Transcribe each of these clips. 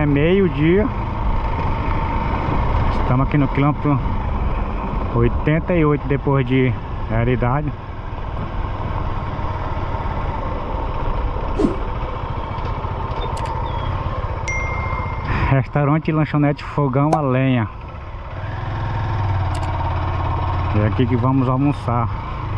é meio-dia. Estamos aqui no quilômetro 88 depois de Realidade. Restaurante e lanchonete Fogão a Lenha. É aqui que vamos almoçar.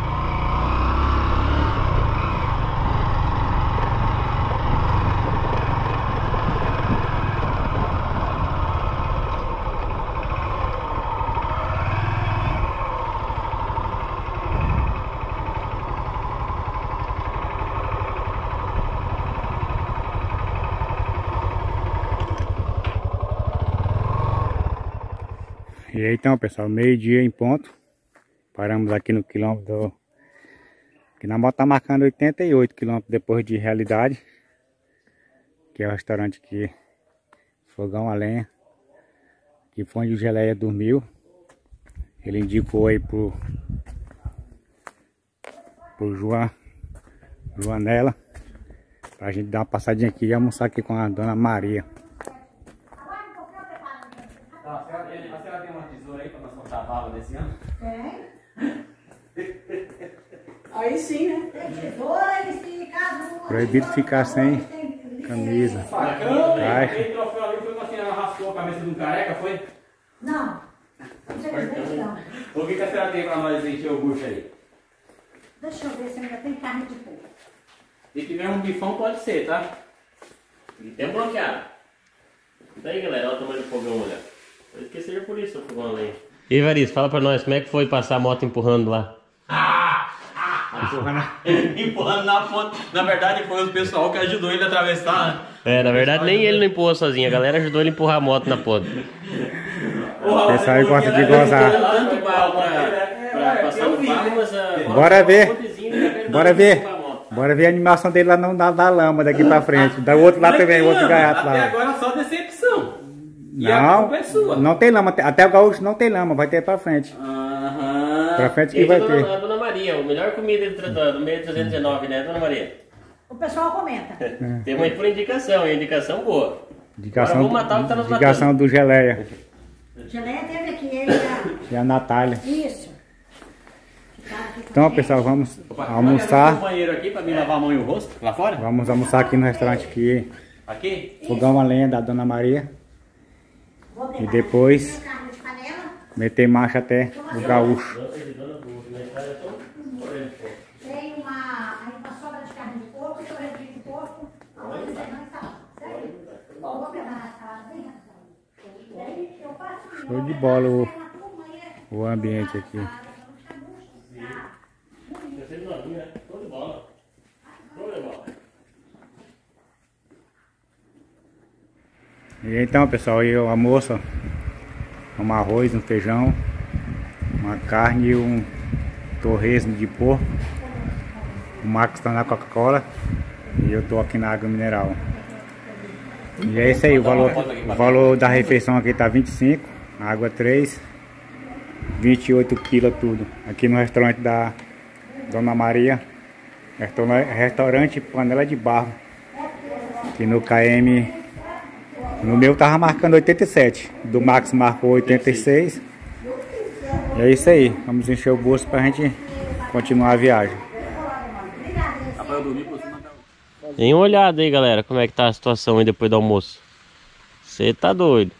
E aí então, pessoal, meio-dia em ponto. Paramos aqui no quilômetro que na moto tá marcando 88 quilômetros depois de Realidade. Que é o restaurante aqui, Fogão a Lenha. Que foi onde o Geleia dormiu. Ele indicou aí pro Joanela, pra gente dar uma passadinha aqui e almoçar aqui com a Dona Maria. A senhora tem uma tesoura aí pra nós cortar a bala desse ano? Tem. Aí sim, né? Tem tesoura e se caso... Proibido ficar sem camisa. Aquele troféu ali foi quando a senhora raspou a cabeça de um careca, foi? Não. Infelizmente não. O que a senhora tem pra nós encher o bucho aí? Deixa eu ver se ainda tem carne de porco. Se tiver um bifão pode ser, tá? E tem bloqueado. Então aí, galera, olha o tamanho do fogão, olha. Eu esqueci seja por isso o fogão ali. E Evaristo, fala pra nós, como é que foi passar a moto empurrando lá? Empurrando na ponte. Na verdade foi o pessoal que ajudou ele a atravessar. É, na verdade nem ele não empurrou sozinho, a galera ajudou ele a empurrar a moto na ponte. O pessoal aí gosta de gozar. Bora ver. Bora ver. Bora ver a animação dele lá na lama daqui pra frente. Da outro lá também, outro gaiato lá. Até agora só decepção. Não, não tem lama. Até o gaúcho não tem lama, vai ter pra frente. Pra frente que vai ter. A Dona Maria, a melhor comida do meio 319, né, Dona Maria? O pessoal comenta. Tem uma por indicação, e indicação boa. Indicação, vamos matar o que tá nos indicação do Geleia. Geleia teve aqui, ele E a Natália. Isso. Então, pessoal, vamos almoçar. Um banheiro aqui pra me lavar a mão e o rosto, lá fora? Vamos almoçar aqui no restaurante aqui. Aqui? Fogão a Lenha da Dona Maria. E depois meter marcha até o gaúcho. Tem uma sobra de carne de porco, sobradinho de porco. Vou pegar na casa. Show de bola o ambiente aqui. E então, pessoal, aí o almoço, um arroz, um feijão, uma carne e um torresmo de porco. O Marcos está na Coca-Cola e eu tô aqui na água mineral. E é isso aí, o valor da refeição aqui tá 25, água 3, 28 kg tudo. Aqui no restaurante da Dona Maria, restaurante Panela de Barro. Aqui no KM, no meu tava marcando 87, do Max marcou 86. E é isso aí, vamos encher o bolso pra gente continuar a viagem. Dê uma olhada aí, galera, como é que tá a situação aí depois do almoço. Você tá doido.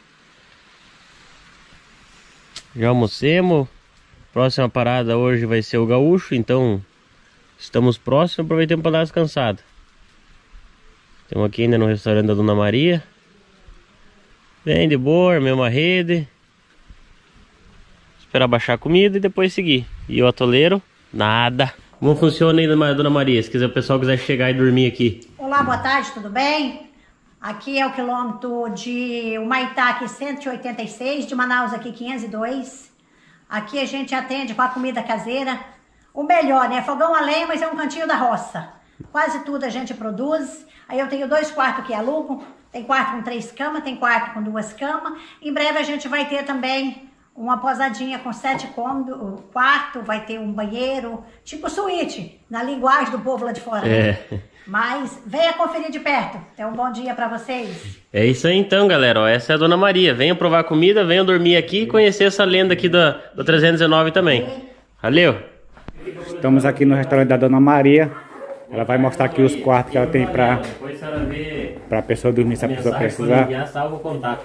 Já almocemos. Próxima parada hoje vai ser o gaúcho, então estamos próximos, aproveitamos para dar descansada. Estamos aqui ainda no restaurante da Dona Maria. Bem de boa, mesma rede. Esperar baixar a comida e depois seguir. E o atoleiro, nada. Como funciona aí, Dona Maria, se quiser, o pessoal quiser chegar e dormir aqui? Olá, boa tarde, tudo bem? Aqui é o quilômetro de Humaitá, aqui 186, de Manaus aqui 502. Aqui a gente atende com a comida caseira. O melhor, né? Fogão a lenha, mas é um cantinho da roça. Quase tudo a gente produz. Aí eu tenho 2 quartos que alugo. Tem quarto com 3 camas, tem quarto com 2 camas. Em breve a gente vai ter também uma posadinha com 7 cômodos, quarto, vai ter um banheiro, tipo suíte, na linguagem do povo lá de fora. É. Né? Mas venha conferir de perto. Tenha um bom dia para vocês. É isso aí então, galera. Ó, essa é a Dona Maria. Venham provar comida, venham dormir aqui e conhecer essa lenda aqui da 319 também. Valeu! Estamos aqui no restaurante da Dona Maria. Ela vai mostrar aqui os quartos que ela tem para a pessoa dormir, se a pessoa precisar. Salva o contato.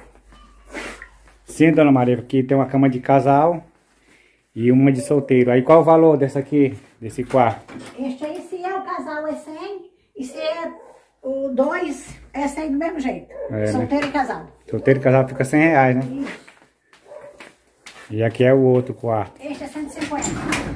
Sim, Dona Maria, aqui tem uma cama de casal e uma de solteiro. Aí qual o valor dessa aqui, desse quarto? Este aí, se é o casal, é 100. E se é o 2, é 100 do mesmo jeito. Solteiro, né? E casal. Solteiro e casal fica 100 reais, né? Isso. E aqui é o outro quarto. Este é 150.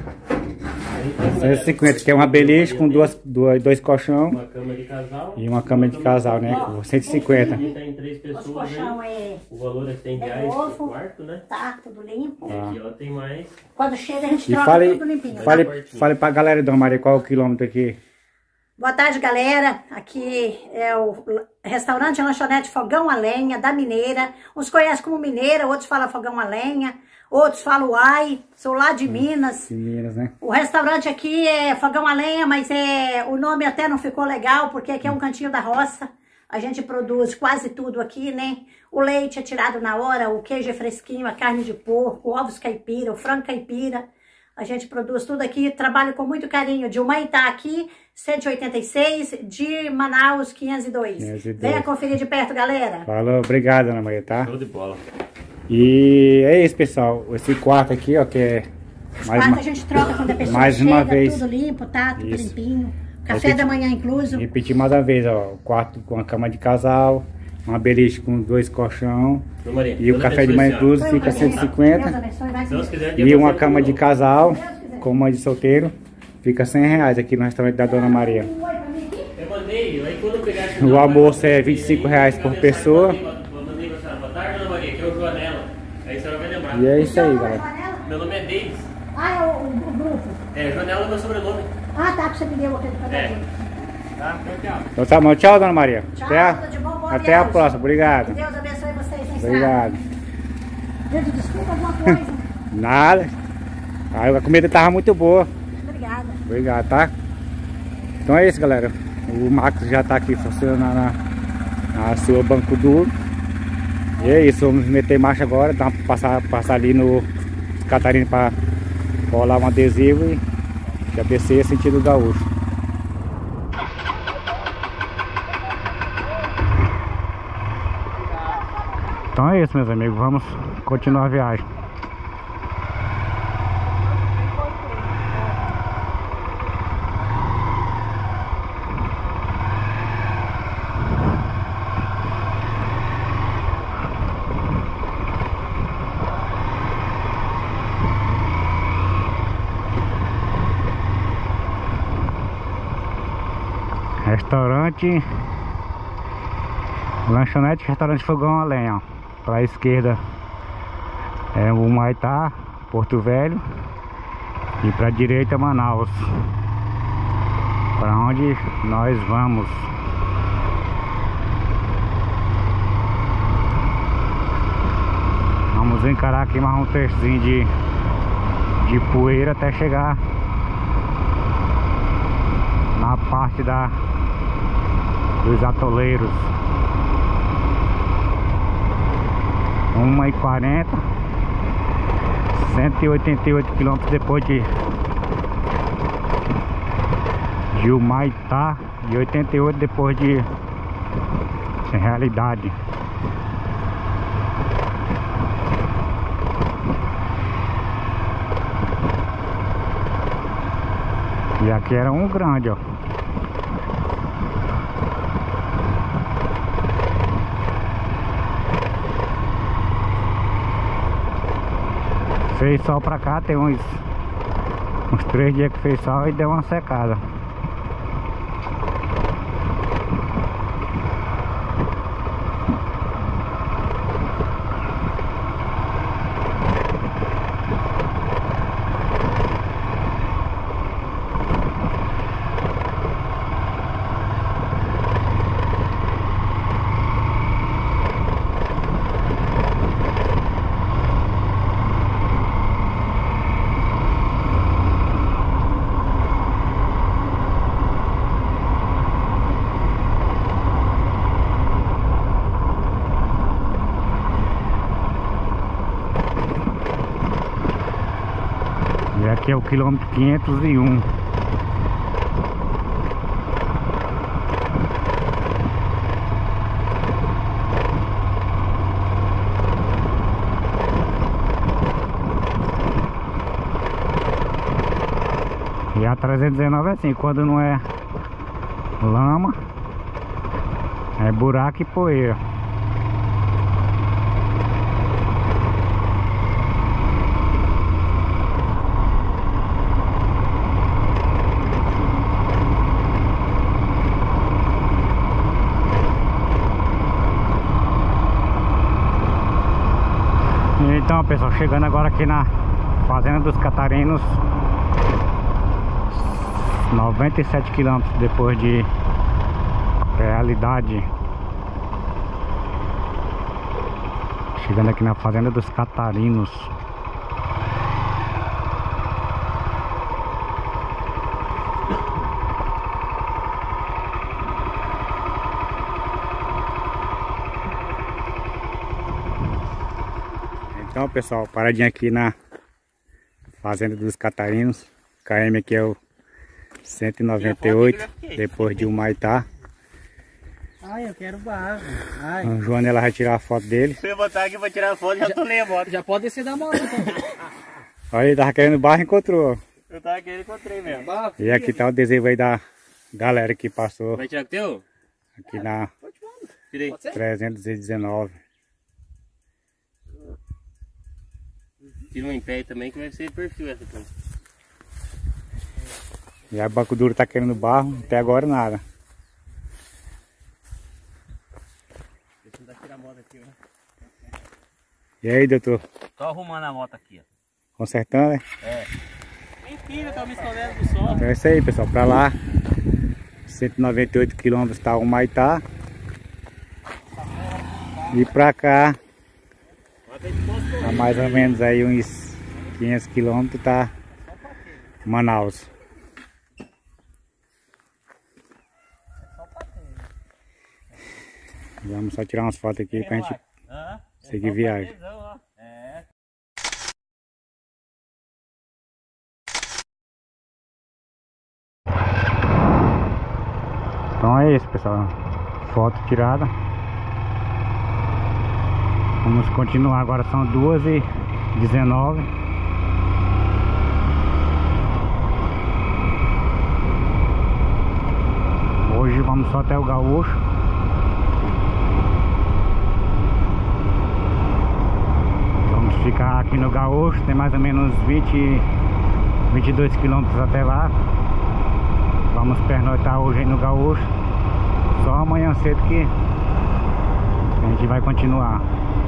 150, que é uma beliche com dois colchão. Uma cama de casal. E uma cama de casal, né? 150. Aqui tem 3 pessoas. Os colchão aí. O valor é 100 reais por quarto, né? Tá, tudo limpo. E aqui, ó, tem mais. Quando chega, a gente E troca tudo limpinho. fale pra galera, Dona Maria, qual é o quilômetro aqui? Boa tarde, galera. Aqui é o restaurante lanchonete Fogão a Lenha, da Mineira. Uns conhecem como Mineira, outros falam Fogão a Lenha, outros falam Uai. Sou lá de Minas. De Minas, né? O restaurante aqui é Fogão a Lenha, mas o nome até não ficou legal, porque aqui é um cantinho da roça. A gente produz quase tudo aqui, né? O leite é tirado na hora, o queijo é fresquinho, a carne de porco, ovos caipira, o frango caipira. A gente produz tudo aqui, trabalho com muito carinho. De Humaitá aqui, 186, de Manaus, 502. Venha conferir de perto, galera. Falou, obrigado, Dona Maria, tá? Show de bola. E é isso, pessoal. Esse quarto aqui, ó, que é... A gente troca quando a pessoa mais chega, uma vez. Tudo limpo, tá? Tudo Isso. limpinho. Café da manhã incluso. Repetir mais uma vez, ó. O quarto com a cama de casal, uma beliche com 2 colchão. Maria, E o café de manhã incluso fica 150. E uma cama de casal, com uma de solteiro, fica 100 reais aqui no restaurante da Dona Maria. Eu mandei, aí quando eu pegar O almoço é 25 reais por pessoa. Boa tarde, Dona Maria, aqui é o Joanela. Aí a senhora vai lembrar. E é isso aí, galera. Meu nome é Davis. Ah, é o grupo. É, Joanela é meu sobrenome. Ah, tá, que você me deu aquele caderninho. Tá, tchau. Então tá bom, tchau, Dona Maria. Tchau, Até, tudo de bom, boa até a viagem. próxima, obrigado. Que Deus abençoe vocês, hein, Obrigado. Gente, desculpa alguma coisa. Nada. A comida tava muito boa. Obrigada. Obrigado, tá? Então é isso, galera. O Marcos já tá aqui funcionando na sua banco duro. E é isso, vamos meter marcha agora, passar ali no Catarina para colar um adesivo e já descer sentido gaúcho. Então é isso, meus amigos, vamos continuar a viagem. Restaurante, lanchonete, restaurante Fogão a Lenha. Para a esquerda é o Humaitá, Porto Velho, e para a direita Manaus, para onde nós vamos. Vamos encarar aqui mais um trechozinho de poeira até chegar na parte dos atoleiros. 1h40, 188 km depois de Humaitá e 88 depois de Realidade. E aqui era um grande, ó. Fez sol pra cá, tem uns 3 dias que fez sol e deu uma secada. Aqui é o quilômetro 501. E a 319 é assim, quando não é lama, é buraco e poeira. Então, pessoal, chegando agora aqui na Fazenda dos Catarinos, 97 quilômetros depois de Realidade. Chegando aqui na Fazenda dos Catarinos. Então, pessoal, paradinha aqui na Fazenda dos Catarinos. KM aqui é o 198, depois de Humaitá. Ai, eu quero barro. Ai. A Joana, ela vai tirar a foto dele. Se eu botar aqui pra tirar a foto, já tô lendo a moto. Já pode descer da moto, então. Olha, ele tava querendo barro e encontrou. Eu tava querendo, encontrei mesmo. E aqui tá o adesivo aí da galera que passou Vai tirar com o teu? aqui na Tirei. 319. Tira um em pé também que vai ser perfil essa aqui. E a Banco Duro tá querendo barro, até agora nada. Deixa eu tentar tirar a moto aqui, ó. E aí, doutor? Tô arrumando a moto aqui, ó. Consertando, né? É. Mentira, tá me escondendo do sol. Então é isso aí, pessoal. Pra lá, 198 quilômetros tá o Humaitá. E pra cá, a mais ou menos aí uns 500 quilômetros tá Manaus. Vamos só tirar umas fotos aqui pra gente seguir viagem. Então é isso, pessoal. Foto tirada. Vamos continuar, agora são 2h19. Hoje vamos só até o Gaúcho. Vamos ficar aqui no Gaúcho, tem mais ou menos 22 quilômetros até lá. Vamos pernoitar hoje aí no Gaúcho. Só amanhã cedo que a gente vai continuar.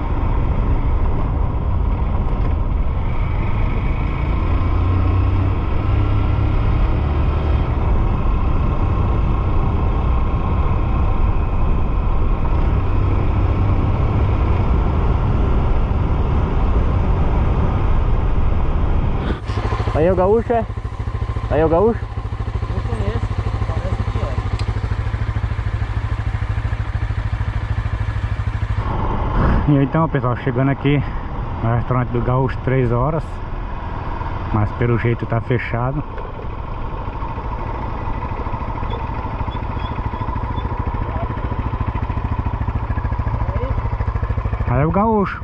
Aí é o Gaúcho, é? Aí é o Gaúcho? Não conheço. Parece aqui, ó. E então, pessoal, chegando aqui no restaurante do Gaúcho, 3 horas. Mas pelo jeito tá fechado. Aí é o Gaúcho.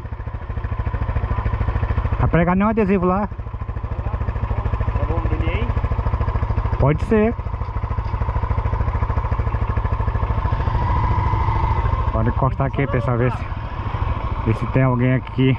Vai pregar nenhum adesivo lá. Vamos dormir aí? Pode ser. Pode encostar aqui, pessoal, ver se tem alguém aqui.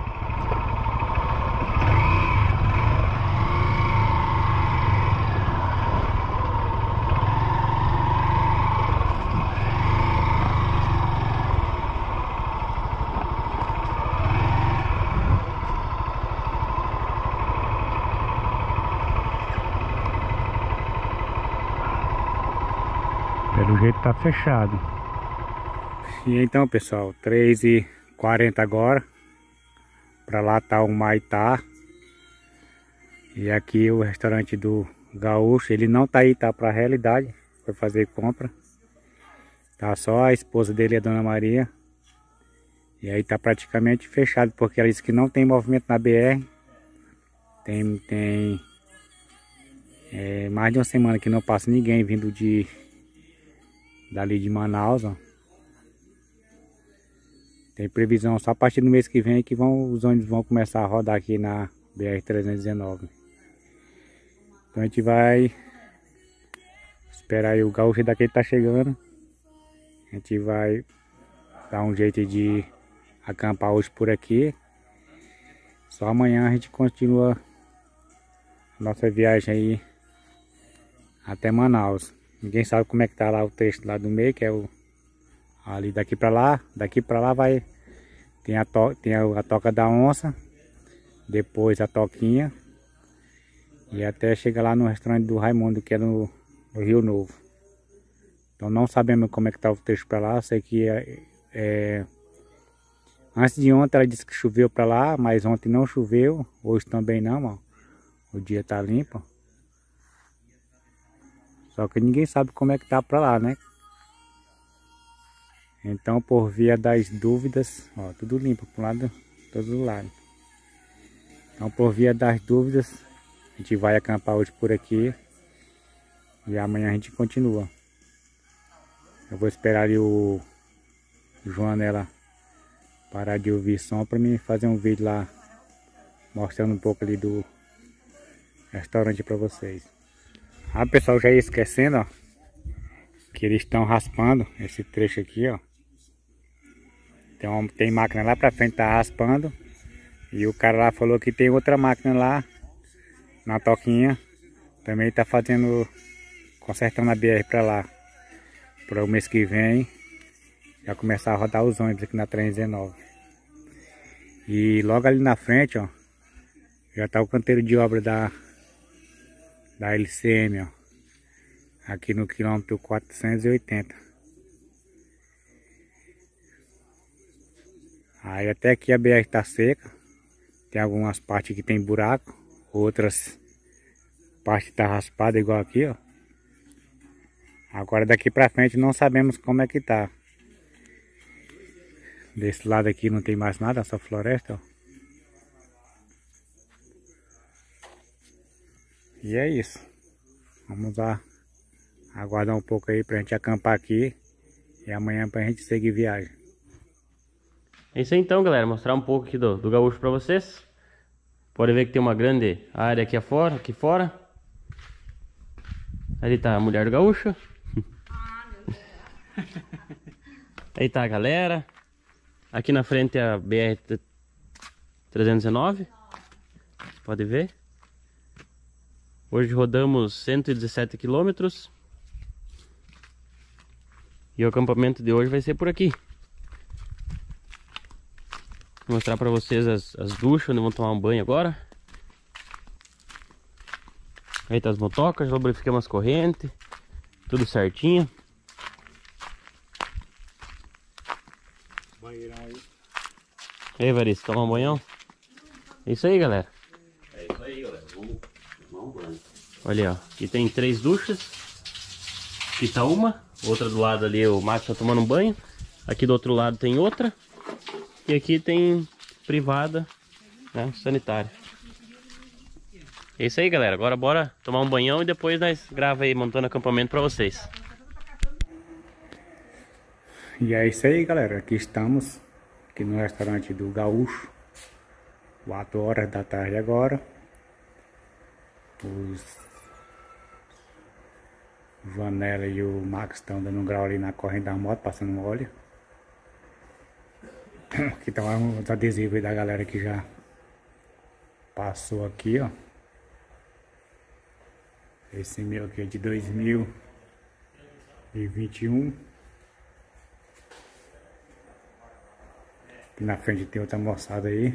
Pelo jeito tá fechado. E então, pessoal, 3h40 agora. Pra lá tá o Humaitá. E aqui o restaurante do Gaúcho. Ele não tá aí, tá pra Realidade. Foi fazer compra. Tá só a esposa dele, a Dona Maria. E aí tá praticamente fechado, porque ela disse que não tem movimento na BR. Tem mais de uma semana que não passa ninguém vindo dali de Manaus, ó. Tem previsão só a partir do mês que vem que os ônibus vão começar a rodar aqui na BR-319. Então a gente vai esperar aí o gaúcho daqui tá chegando. A gente vai dar um jeito de acampar hoje por aqui. Só amanhã a gente continua a nossa viagem aí até Manaus. Ninguém sabe como é que tá lá o trecho lá do meio, que é o ali daqui pra lá. Daqui pra lá vai tem a Toca da Onça, depois a Toquinha e até chegar lá no restaurante do Raimundo, que é no Rio Novo. Então não sabemos como é que tá o trecho pra lá. Sei que antes de ontem ela disse que choveu pra lá, mas ontem não choveu, hoje também não, ó. O dia tá limpo. Só que ninguém sabe como é que tá pra lá, né? Então, por via das dúvidas, ó, tudo limpo pro lado, todos os lados. Então, por via das dúvidas, a gente vai acampar hoje por aqui e amanhã a gente continua. Eu vou esperar ali o Joanela parar de ouvir som para mim fazer um vídeo lá mostrando um pouco ali do restaurante para vocês. Ah, pessoal, já ia esquecendo, ó, que eles estão raspando esse trecho aqui, ó. Então tem máquina lá pra frente, tá raspando. E o cara lá falou que tem outra máquina lá na Toquinha, também tá fazendo, consertando a BR pra lá. Para o mês que vem já começar a rodar os ônibus aqui na 319. E logo ali na frente, ó, já tá o canteiro de obra da LCM, ó, aqui no quilômetro 480. Aí até aqui a BR tá seca. Tem algumas partes que tem buraco, outras partes tá raspada igual aqui, ó. Agora daqui pra frente não sabemos como é que tá. Desse lado aqui não tem mais nada, só floresta, ó. E é isso. Vamos lá aguardar um pouco aí pra gente acampar aqui. E amanhã pra gente seguir viagem. É isso aí então, galera. Mostrar um pouco aqui do gaúcho pra vocês. Pode ver que tem uma grande área aqui fora. Ali tá a mulher do gaúcho. Aí tá a galera. Aqui na frente é a BR-319. Pode ver. Hoje rodamos 117 quilômetros. E o acampamento de hoje vai ser por aqui. Vou mostrar pra vocês as duchas, onde vão tomar um banho agora. Aí tá as motocas, já lubrificamos as correntes. Tudo certinho. Banheirão aí. E aí, Varisto, toma um banhão? É isso aí, galera. É isso aí, galera. Vamos tomar um banho. Olha, ó. Aqui tem 3 duchas. Aqui tá uma. Outra do lado ali, o Max tá tomando um banho. Aqui do outro lado tem outra. E aqui tem privada, né, sanitária. É isso aí, galera. Agora bora tomar um banhão e depois nós grava aí montando acampamento pra vocês. E é isso aí, galera. Aqui estamos, aqui no restaurante do Gaúcho. 4 horas da tarde agora. Os Vanella e o Max estão dando um grau ali na corrente da moto, passando um óleo. Aqui tá uns adesivos aí da galera que já passou aqui, ó. Esse meu aqui é de 2021. Aqui na frente tem outra moçada aí.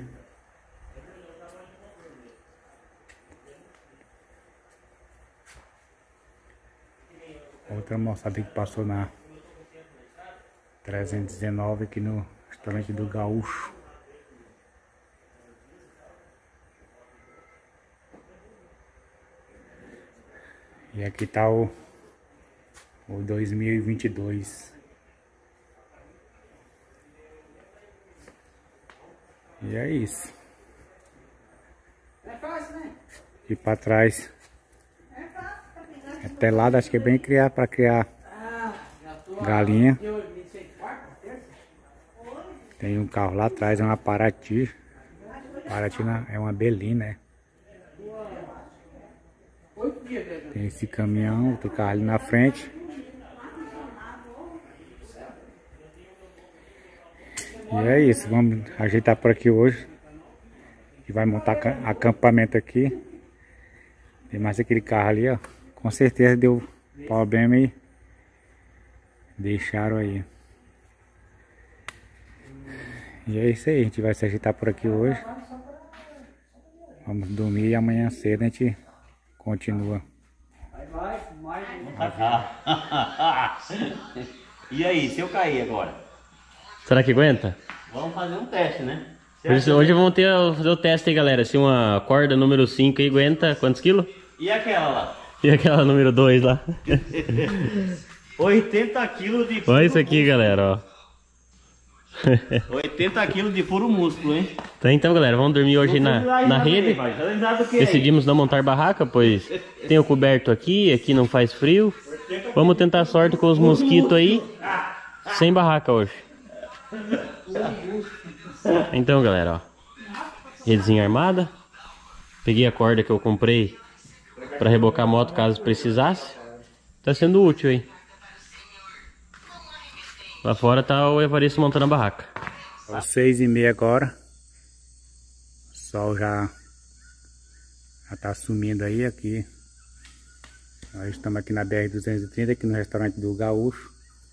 Outra moçada que passou na 319 aqui no restaurante do Gaúcho. E aqui tá o 2022. E é isso. É fácil, né? E pra trás telado, acho que é bem para criar galinha. Tem um carro lá atrás, é uma Paraty. Paraty é uma Belina, né? Tem esse caminhão, outro carro ali na frente. E é isso, vamos ajeitar por aqui hoje. E vai montar acampamento aqui. Tem mais aquele carro ali, ó. Com certeza deu problema e deixaram aí. E é isso aí, a gente vai se ajeitar por aqui hoje. Vamos dormir e amanhã cedo a gente continua. E aí, se eu cair agora? Será que aguenta? Vamos fazer um teste, né? Hoje vamos fazer o teste aí, galera. Se uma corda número 5 aí aguenta quantos quilos? E aquela lá? E aquela número 2 lá? 80 quilos de puro Olha isso aqui, galera, ó. 80 quilos de puro músculo, hein? Então, galera, vamos dormir hoje na rede. Decidimos não montar barraca, pois tem o coberto aqui, aqui não faz frio. Vamos tentar a sorte com os mosquitos aí, sem barraca hoje. Então, galera, ó, redezinha armada. Peguei a corda que eu comprei para rebocar a moto caso precisasse. Tá sendo útil, hein? Lá fora tá o Evaristo montando a barraca. Às 6h30 agora. O sol já tá sumindo aí aqui. Nós estamos aqui na BR-230, aqui no restaurante do Gaúcho.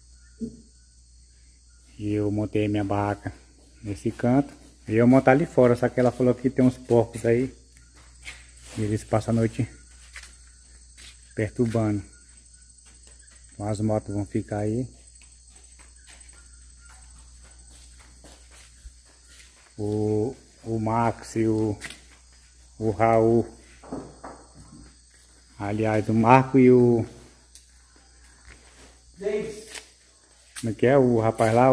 E eu montei minha barraca nesse canto. E eu montar ali fora, só que ela falou que tem uns porcos aí. E eles passam a noite perturbando. Então as motos vão ficar aí. O Max e o Raul. Aliás, o Marco e o... Como é que é o rapaz lá?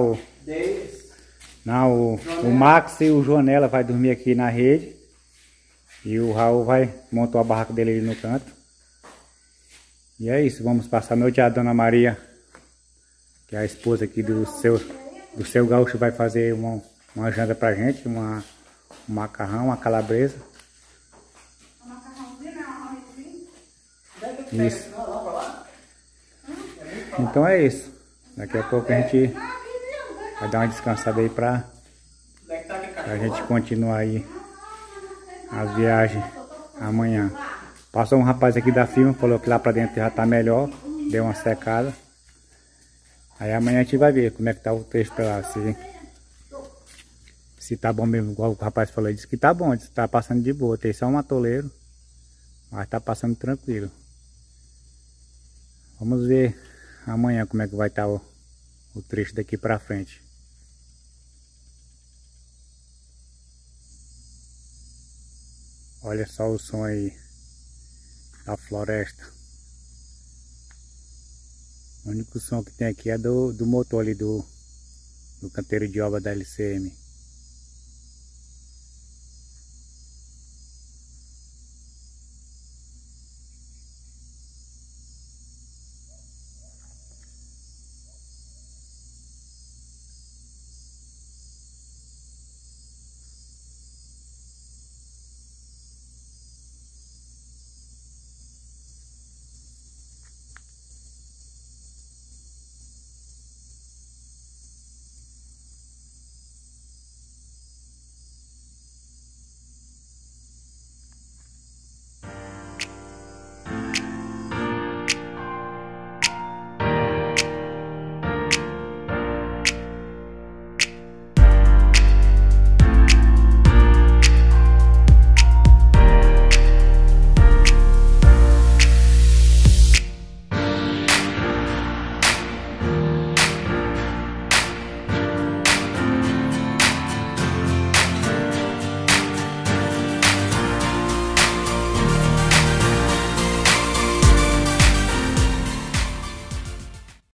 Não, o Max e o Joanela vai dormir aqui na rede. E o Raul montar a barraca dele ali no canto. E é isso, vamos passar a noite. A Dona Maria, que é a esposa aqui do seu Gaúcho, vai fazer uma janta pra gente, um macarrão, uma calabresa. Isso. Então é isso. Daqui a pouco a gente vai dar uma descansada aí pra gente continuar aí a viagem amanhã. Passou um rapaz aqui da firma, falou que lá pra dentro já tá melhor, deu uma secada. Aí amanhã a gente vai ver como é que tá o trecho pra lá, se tá bom mesmo, igual o rapaz falou. Ele disse que tá bom, disse que tá passando de boa, tem só um atoleiro, mas tá passando tranquilo. Vamos ver amanhã como é que vai estar o trecho daqui pra frente. Olha só o som aí da floresta. O único som que tem aqui é do motor ali do canteiro de obra da LCM.